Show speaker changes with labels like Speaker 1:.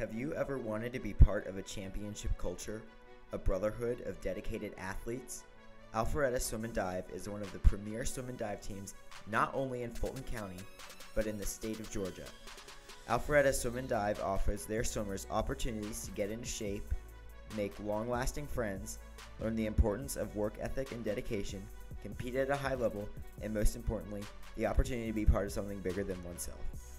Speaker 1: Have you ever wanted to be part of a championship culture, a brotherhood of dedicated athletes? AHS Swim and Dive is one of the premier swim and dive teams not only in Fulton County, but in the state of Georgia. AHS Swim and Dive offers their swimmers opportunities to get into shape, make long-lasting friends, learn the importance of work ethic and dedication, compete at a high level, and most importantly, the opportunity to be part of something bigger than oneself.